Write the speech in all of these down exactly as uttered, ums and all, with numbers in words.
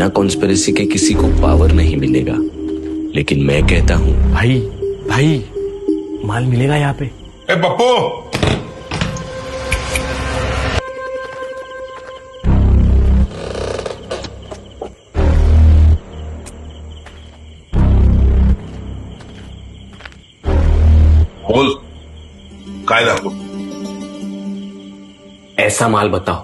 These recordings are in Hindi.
बिना कॉन्स्पिरेसी के किसी को पावर नहीं मिलेगा, लेकिन मैं कहता हूं भाई भाई माल मिलेगा यहाँ पे। ए पप्पू, बोल काय दाखवू? ऐसा माल बताओ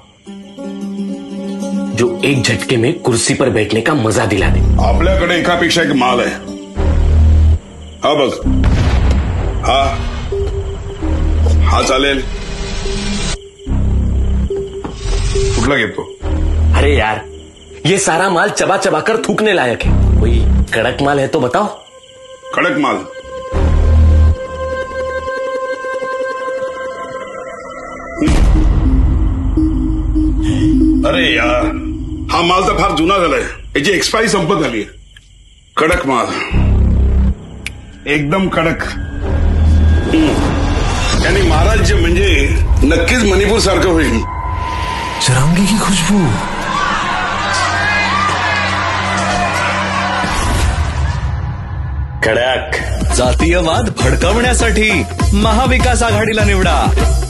जो एक झटके में कुर्सी पर बैठने का मजा दिला दे। आपल्याकडे एकापेक्षा एक माल आहे। हा बघ, हा हा चालेल, कुठला घेतो? अरे यार, ये सारा माल चबा चबा कर थूकने लायक है। कोई कड़क माल है तो बताओ। कड़क माल? अरे यार, हा माल तर फार जुना झालाय, याची एक्सपायरी संपत आली। कडक माल, एकदम कडक। यानी महाराज म्हणजे नक्कीच मणिपूर सारखं होईल। चरंगी की खुशबू। कडक जातीयवाद भडकवण्यासाठी महाविकास आघाडीला निवडा।